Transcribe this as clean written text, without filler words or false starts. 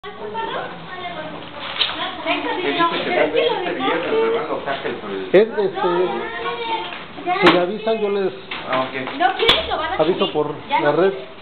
Si me avisan, yo les aviso por la red.